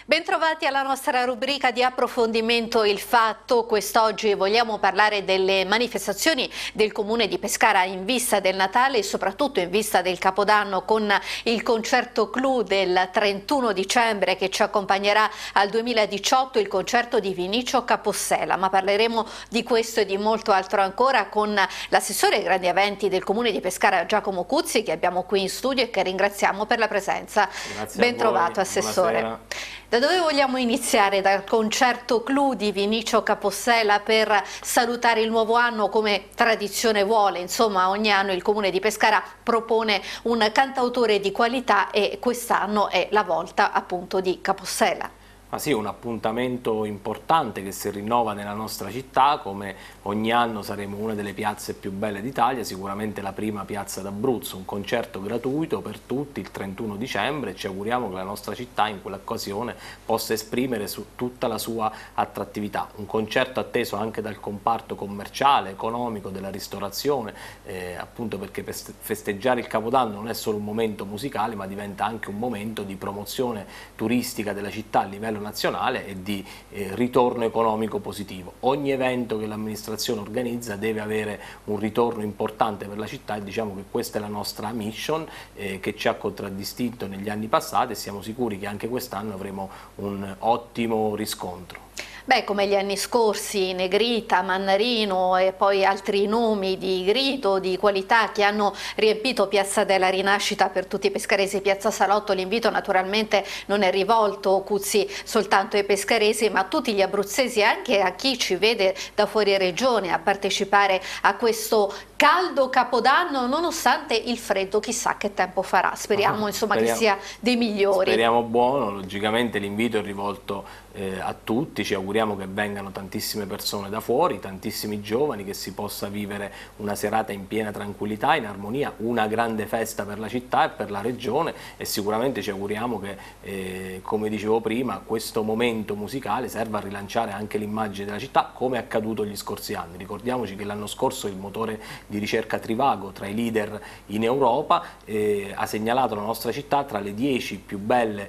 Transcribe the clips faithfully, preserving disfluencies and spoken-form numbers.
Bentrovati alla nostra rubrica di approfondimento Il Fatto. Quest'oggi vogliamo parlare delle manifestazioni del Comune di Pescara in vista del Natale e soprattutto in vista del Capodanno, con il concerto clou del trentuno dicembre che ci accompagnerà al duemiladiciotto, il concerto di Vinicio Capossela. Ma parleremo di questo e di molto altro ancora con l'assessore ai grandi eventi del Comune di Pescara, Giacomo Cuzzi, che abbiamo qui in studio e che ringraziamo per la presenza. Grazie. Ben trovato, assessore. Buonasera. Da dove vogliamo iniziare? Dal concerto clou di Vinicio Capossela per salutare il nuovo anno, come tradizione vuole. Insomma, ogni anno il Comune di Pescara propone un cantautore di qualità e quest'anno è la volta appunto di Capossela. Ma sì, un appuntamento importante che si rinnova nella nostra città. Come ogni anno saremo una delle piazze più belle d'Italia, sicuramente la prima piazza d'Abruzzo, un concerto gratuito per tutti il trentuno dicembre. Ci auguriamo che la nostra città in quell'occasione possa esprimere su tutta la sua attrattività. Un concerto atteso anche dal comparto commerciale, economico, della ristorazione, eh, appunto perché festeggiare il Capodanno non è solo un momento musicale, ma diventa anche un momento di promozione turistica della città a livello nazionale e di eh, ritorno economico positivo. Ogni evento che l'amministrazione organizza deve avere un ritorno importante per la città e diciamo che questa è la nostra mission eh, che ci ha contraddistinto negli anni passati e siamo sicuri che anche quest'anno avremo un ottimo riscontro. Beh, come gli anni scorsi, Negrita, Mannarino e poi altri nomi di grido, di qualità che hanno riempito Piazza della Rinascita per tutti i pescaresi, Piazza Salotto. L'invito naturalmente non è rivolto, Cuzzi, soltanto ai pescaresi, ma a tutti gli abruzzesi e anche a chi ci vede da fuori regione a partecipare a questo caldo Capodanno, nonostante il freddo. Chissà che tempo farà, speriamo, insomma, speriamo, che sia dei migliori. Speriamo buono, logicamente l'invito è rivolto eh, a tutti, ci auguriamo che vengano tantissime persone da fuori, tantissimi giovani, che si possa vivere una serata in piena tranquillità, in armonia, una grande festa per la città e per la regione e sicuramente ci auguriamo che, eh, come dicevo prima, questo momento musicale serva a rilanciare anche l'immagine della città come è accaduto gli scorsi anni. Ricordiamoci che l'anno scorso il motore di ricerca Trivago, tra i leader in Europa, eh, ha segnalato la nostra città tra le dieci più belle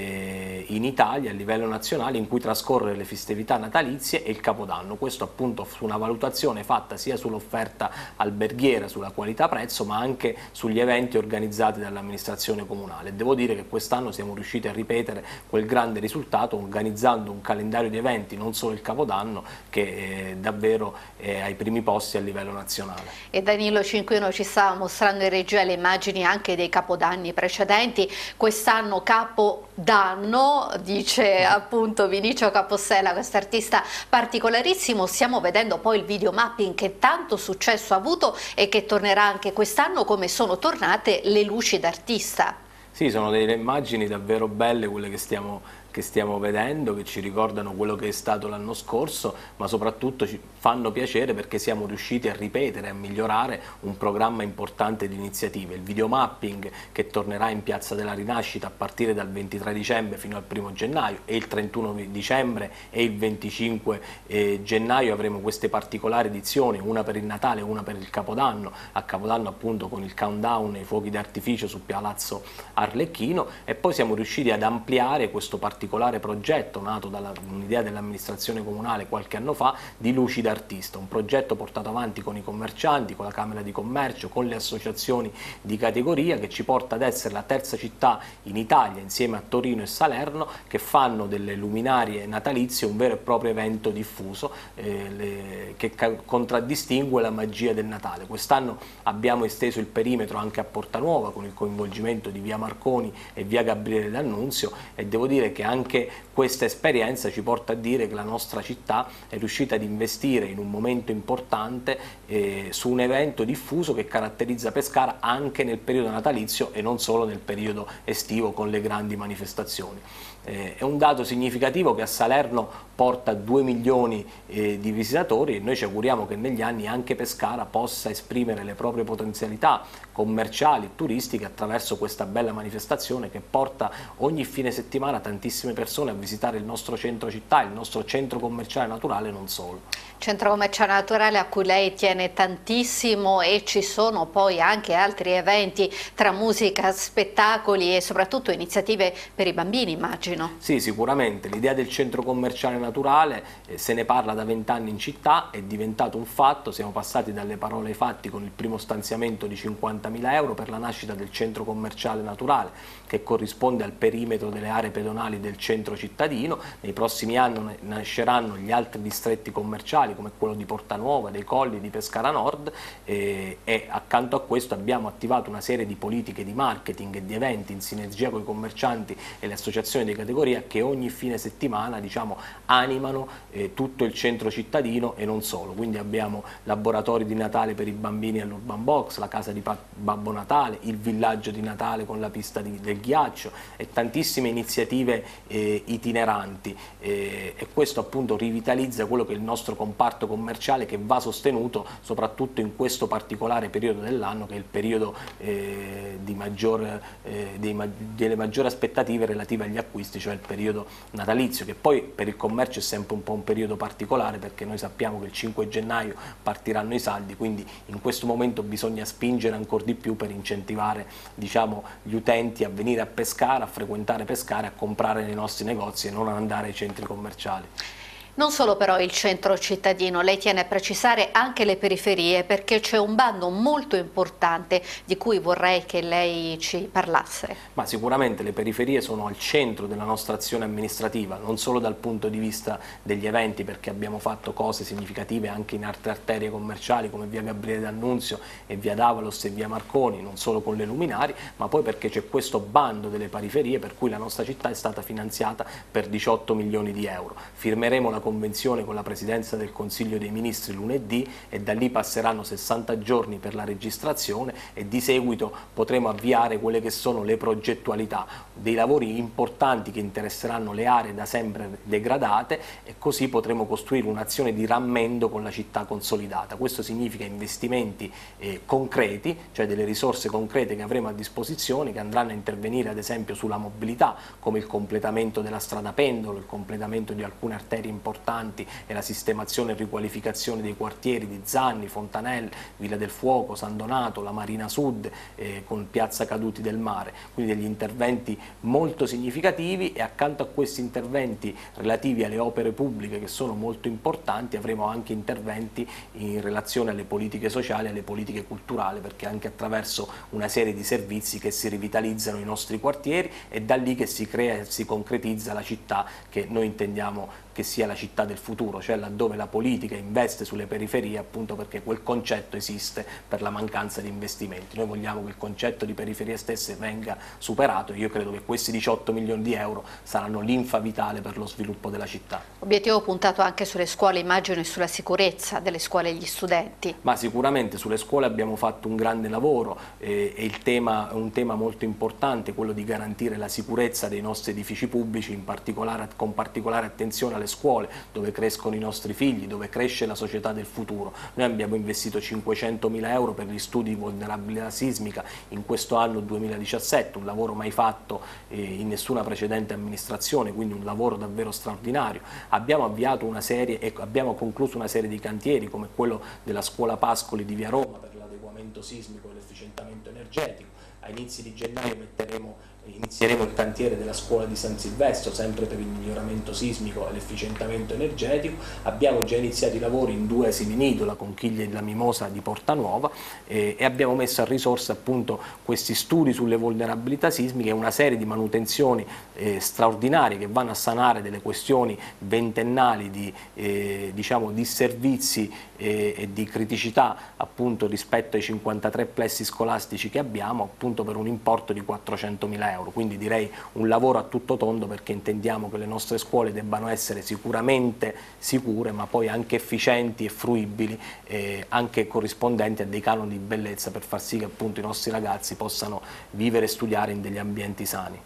eh, in Italia a livello nazionale in cui trascorrere le festività natalizie e il Capodanno. Questo appunto su una valutazione fatta sia sull'offerta alberghiera, sulla qualità prezzo, ma anche sugli eventi organizzati dall'amministrazione comunale. Devo dire che quest'anno siamo riusciti a ripetere quel grande risultato organizzando un calendario di eventi, non solo il Capodanno, che eh, davvero è ai primi posti a livello nazionale. E Danilo Cinquino ci sta mostrando in regia le immagini anche dei capodanni precedenti. Quest'anno capodanno, dice appunto Vinicio Capossela, questo artista particolarissimo. Stiamo vedendo poi il video mapping che tanto successo ha avuto e che tornerà anche quest'anno, come sono tornate le luci d'artista. Sì, sono delle immagini davvero belle quelle che stiamo, che stiamo vedendo, che ci ricordano quello che è stato l'anno scorso, ma soprattutto ci fanno piacere perché siamo riusciti a ripetere, a migliorare un programma importante di iniziative. Il videomapping che tornerà in Piazza della Rinascita a partire dal ventitré dicembre fino al primo gennaio e il trentuno dicembre e il venticinque eh, gennaio avremo queste particolari edizioni, una per il Natale e una per il Capodanno, a Capodanno appunto con il countdown e i fuochi d'artificio su Palazzo Arlecchino, e poi siamo riusciti ad ampliare questo particolare progetto nato da un'idea dell'amministrazione comunale qualche anno fa di luci d'artista, un progetto portato avanti con i commercianti, con la Camera di Commercio, con le associazioni di categoria, che ci porta ad essere la terza città in Italia insieme a Torino e Salerno che fanno delle luminarie natalizie un vero e proprio evento diffuso eh, le, che contraddistingue la magia del Natale. Quest'anno abbiamo esteso il perimetro anche a Porta Nuova con il coinvolgimento di Via Marconi e Via Gabriele D'Annunzio e devo dire che anche questa esperienza ci porta a dire che la nostra città è riuscita ad investire in un momento importante eh, su un evento diffuso che caratterizza Pescara anche nel periodo natalizio e non solo nel periodo estivo con le grandi manifestazioni. Eh, è un dato significativo che a Salerno porta due milioni eh, di visitatori e noi ci auguriamo che negli anni anche Pescara possa esprimere le proprie potenzialità commerciali e turistiche attraverso questa bella manifestazione che porta ogni fine settimana tantissimi tantissime persone a visitare il nostro centro città, il nostro centro commerciale naturale, non solo. Centro commerciale naturale a cui lei tiene tantissimo, e ci sono poi anche altri eventi tra musica, spettacoli e soprattutto iniziative per i bambini, immagino. Sì, sicuramente. L'idea del centro commerciale naturale, eh, se ne parla da vent'anni in città, è diventato un fatto, siamo passati dalle parole ai fatti con il primo stanziamento di cinquantamila euro per la nascita del centro commerciale naturale, che corrisponde al perimetro delle aree pedonali del centro cittadino. Nei prossimi anni nasceranno gli altri distretti commerciali come quello di Portanuova, dei Colli, di Pescara Nord, eh, e accanto a questo abbiamo attivato una serie di politiche di marketing e di eventi in sinergia con i commercianti e le associazioni di categoria che ogni fine settimana, diciamo, animano eh, tutto il centro cittadino e non solo. Quindi abbiamo laboratori di Natale per i bambini all'Urban Box, la casa di Babbo Natale, il villaggio di Natale con la pista di, del ghiaccio e tantissime iniziative eh, itineranti, eh, e questo appunto rivitalizza quello che è il nostro comparto commerciale, che va sostenuto soprattutto in questo particolare periodo dell'anno, che è il periodo eh, di maggior, eh, dei, delle maggiori aspettative relative agli acquisti, cioè il periodo natalizio, che poi per il commercio è sempre un po' un periodo particolare, perché noi sappiamo che il cinque gennaio partiranno i saldi, quindi in questo momento bisogna spingere ancora di più per incentivare, diciamo, gli utenti a venire a pescare, a frequentare Pescara, a comprare nei nostri negozi e non ad andare ai centri commerciali. Non solo però il centro cittadino, lei tiene a precisare anche le periferie, perché c'è un bando molto importante di cui vorrei che lei ci parlasse. Ma sicuramente le periferie sono al centro della nostra azione amministrativa, non solo dal punto di vista degli eventi, perché abbiamo fatto cose significative anche in altre arterie commerciali come via Gabriele D'Annunzio e via Davalos e via Marconi, non solo con le luminari, ma poi perché c'è questo bando delle periferie per cui la nostra città è stata finanziata per diciotto milioni di euro. Firmeremo la convenzione con la Presidenza del Consiglio dei Ministri lunedì e da lì passeranno sessanta giorni per la registrazione e di seguito potremo avviare quelle che sono le progettualità dei lavori importanti che interesseranno le aree da sempre degradate, e così potremo costruire un'azione di rammendo con la città consolidata. Questo significa investimenti eh, concreti, cioè delle risorse concrete che avremo a disposizione, che andranno a intervenire ad esempio sulla mobilità, come il completamento della strada Pendolo, il completamento di alcune arterie importanti e la sistemazione e riqualificazione dei quartieri di Zanni, Fontanelle, Villa del Fuoco, San Donato, la Marina Sud eh, con Piazza Caduti del Mare, quindi degli interventi molto significativi. E accanto a questi interventi relativi alle opere pubbliche, che sono molto importanti, avremo anche interventi in relazione alle politiche sociali e alle politiche culturali, perché anche attraverso una serie di servizi che si rivitalizzano i nostri quartieri è da lì che si crea e si concretizza la città che noi intendiamo che sia la città del futuro, cioè laddove la politica investe sulle periferie, appunto perché quel concetto esiste per la mancanza di investimenti. Noi vogliamo che il concetto di periferie stesse venga superato e io credo che questi diciotto milioni di euro saranno linfa vitale per lo sviluppo della città. Obiettivo puntato anche sulle scuole, immagino, e sulla sicurezza delle scuole e gli studenti. Ma sicuramente sulle scuole abbiamo fatto un grande lavoro eh, e il tema è un tema molto importante, quello di garantire la sicurezza dei nostri edifici pubblici, in particolare, con particolare attenzione alle scuole dove crescono i nostri figli, dove cresce la società del futuro. Noi abbiamo investito cinquecentomila euro per gli studi di vulnerabilità sismica in questo anno duemiladiciassette, un lavoro mai fatto eh, in nessuna precedente amministrazione, quindi un lavoro davvero straordinario. Abbiamo avviato una serie e abbiamo concluso una serie di cantieri come quello della scuola Pascoli di via Roma per l'adeguamento sismico e l'efficientamento energetico. A inizi di gennaio metteremo Inizieremo il cantiere della scuola di San Silvestro, sempre per il miglioramento sismico e l'efficientamento energetico. Abbiamo già iniziato i lavori in due asili nido, la Conchiglia e la Mimosa di Portanuova, eh, e abbiamo messo a risorsa appunto questi studi sulle vulnerabilità sismiche e una serie di manutenzioni eh, straordinarie che vanno a sanare delle questioni ventennali di, eh, diciamo, di servizi eh, e di criticità appunto rispetto ai cinquantatré plessi scolastici che abbiamo, appunto per un importo di quattrocentomila euro. Quindi direi un lavoro a tutto tondo, perché intendiamo che le nostre scuole debbano essere sicuramente sicure, ma poi anche efficienti e fruibili, eh, anche corrispondenti a dei canoni di bellezza, per far sì che appunto i nostri ragazzi possano vivere e studiare in degli ambienti sani.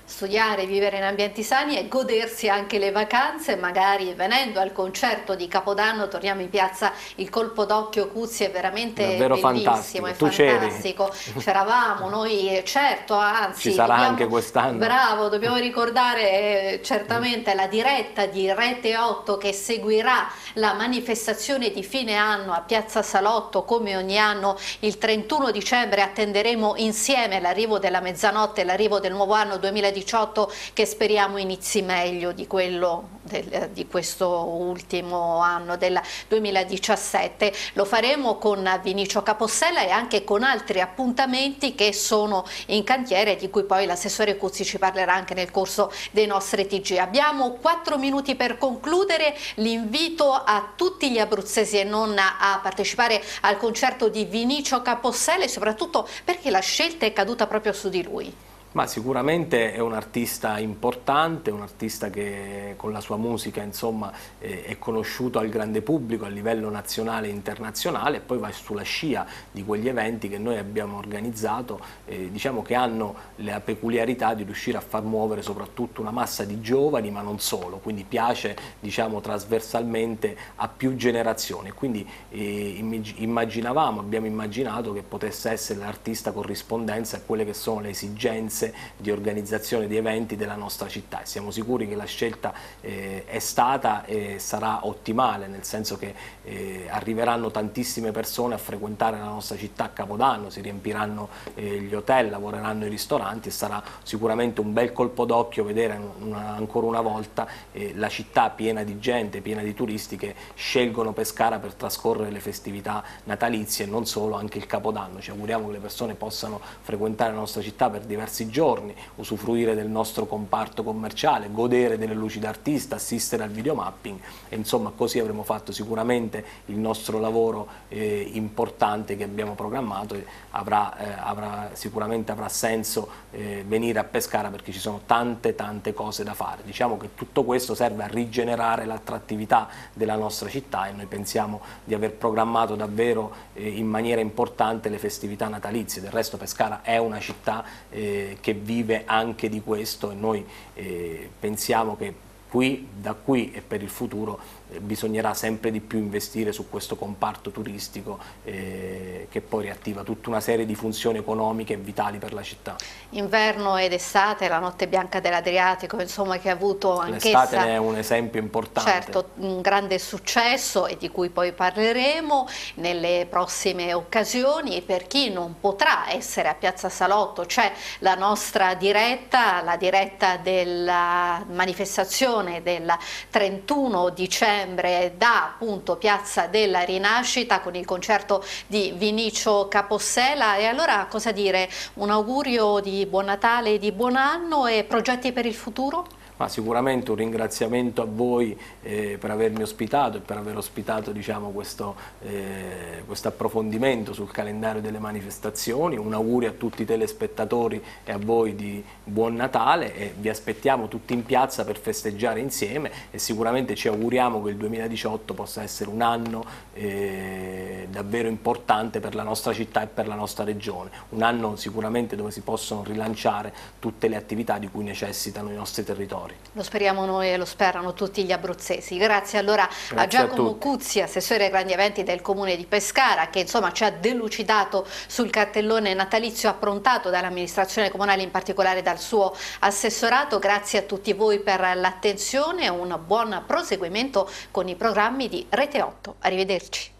Studiare, vivere in ambienti sani e godersi anche le vacanze, magari venendo al concerto di Capodanno. Torniamo in piazza, il colpo d'occhio Cuzzi è veramente davvero bellissimo, fantastico. è Tu fantastico. C'eravamo noi, certo, anzi ci sarà dobbiamo, anche quest'anno. Bravo, dobbiamo ricordare eh, certamente la diretta di Rete otto che seguirà la manifestazione di fine anno a Piazza Salotto. Come ogni anno il trentuno dicembre attenderemo insieme l'arrivo della mezzanotte, l'arrivo del nuovo anno duemiladiciotto, che speriamo inizi meglio di quello del, di questo ultimo anno del duemiladiciassette. Lo faremo con Vinicio Capossela e anche con altri appuntamenti che sono in cantiere, di cui poi l'assessore Cuzzi ci parlerà anche nel corso dei nostri T G. Abbiamo quattro minuti per concludere. L'invito a tutti gli abruzzesi e non a partecipare al concerto di Vinicio Capossela, e soprattutto perché la scelta è caduta proprio su di lui. Ma sicuramente è un artista importante, un artista che con la sua musica insomma eh, è conosciuto al grande pubblico a livello nazionale e internazionale, e poi va sulla scia di quegli eventi che noi abbiamo organizzato, eh, diciamo che hanno la peculiarità di riuscire a far muovere soprattutto una massa di giovani, ma non solo, quindi piace diciamo trasversalmente a più generazioni. Quindi eh, immaginavamo, abbiamo immaginato che potesse essere l'artista corrispondenza a quelle che sono le esigenze di organizzazione di eventi della nostra città, e siamo sicuri che la scelta eh, è stata e sarà ottimale, nel senso che eh, arriveranno tantissime persone a frequentare la nostra città a Capodanno, si riempiranno eh, gli hotel, lavoreranno i ristoranti, e sarà sicuramente un bel colpo d'occhio vedere una, ancora una volta eh, la città piena di gente, piena di turisti che scelgono Pescara per trascorrere le festività natalizie, e non solo, anche il Capodanno. Ci auguriamo che le persone possano frequentare la nostra città per diversi giorni, usufruire del nostro comparto commerciale, godere delle luci d'artista, assistere al videomapping, e insomma così avremo fatto sicuramente il nostro lavoro eh, importante che abbiamo programmato, e avrà, eh, avrà, sicuramente avrà senso eh, venire a Pescara, perché ci sono tante tante cose da fare. Diciamo che tutto questo serve a rigenerare l'attrattività della nostra città, e noi pensiamo di aver programmato davvero eh, in maniera importante le festività natalizie. Del resto Pescara è una città eh, che vive anche di questo, e noi eh, pensiamo che qui, da qui e per il futuro eh, bisognerà sempre di più investire su questo comparto turistico eh, che poi riattiva tutta una serie di funzioni economiche vitali per la città. Inverno ed estate, la notte bianca dell'Adriatico, insomma, che ha avuto anch'essa, l'estate è un esempio importante. Certo, un grande successo, e di cui poi parleremo nelle prossime occasioni. Per chi non potrà essere a Piazza Salotto c'è la nostra diretta, la diretta della manifestazione del trentuno dicembre da appunto Piazza della Rinascita, con il concerto di Vinicio Capossela. E allora cosa dire? Un augurio di buon Natale e di buon anno, e progetti per il futuro? Ma sicuramente un ringraziamento a voi eh, per avermi ospitato e per aver ospitato diciamo, questo eh, questo approfondimento sul calendario delle manifestazioni. Un augurio a tutti i telespettatori e a voi di buon Natale, e vi aspettiamo tutti in piazza per festeggiare insieme, e sicuramente ci auguriamo che il duemiladiciotto possa essere un anno eh, davvero importante per la nostra città e per la nostra regione, un anno sicuramente dove si possono rilanciare tutte le attività di cui necessitano i nostri territori. Lo speriamo noi e lo sperano tutti gli abruzzesi. Grazie allora Grazie a Giacomo a Cuzzi, assessore ai grandi eventi del Comune di Pescara, che insomma ci ha delucidato sul cartellone natalizio approntato dall'amministrazione comunale, in particolare dal suo assessorato. Grazie a tutti voi per l'attenzione e un buon proseguimento con i programmi di Rete otto. Arrivederci.